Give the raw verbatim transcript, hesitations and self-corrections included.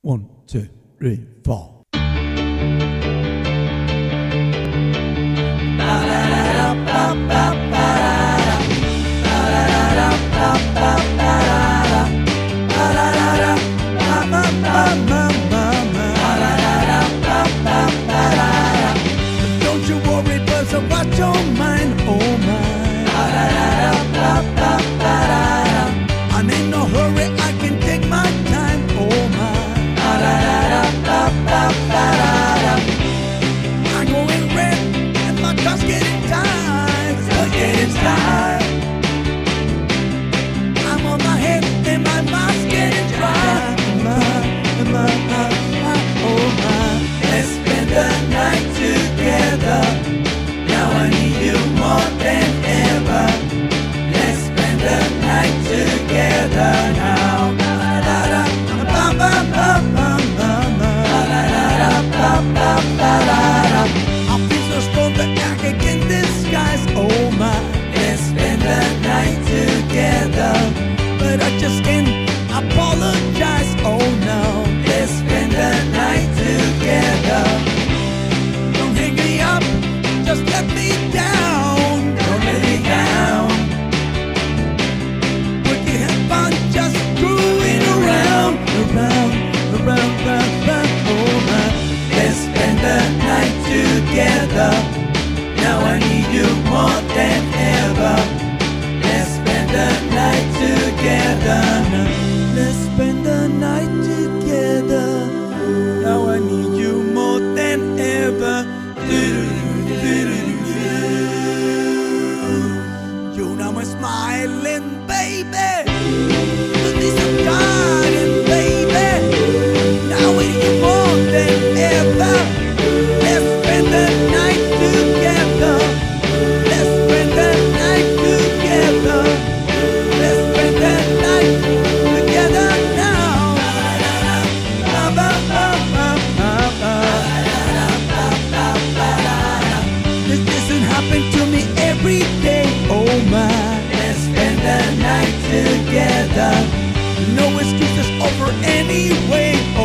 One, two, three, four. Don't you worry, 'cause I watch your mind, oh my. I'm in no hurry, I can take my time, oh my. I'm going red and my car's getting tight, it's getting tight. I'm on my head and my mouth's getting dry. My, my, my, my, oh my. Let's spend the night together. Now I need you more than ever. Let's spend the night together now. I feel so strong that I can get disguise, oh my. Let's spend the night together, but I just can't apologize, oh no. Let's spend the night together. Don't hang me up, just let me down. Don't let me down. We can have fun just screwing around, around, around, around, around, oh my. Let's spend the night together. Now I need you more than ever. Let's spend the night together. Let's spend the night together. Now I need you more than ever. You know I'm smiling, baby. With this garden, baby. Now I need you more than ever. Let's spend the night together. Let's spend the night together. Let's spend the night together now. This doesn't happen to me every day, oh my. Let's spend the night together. No excuses over anyway, oh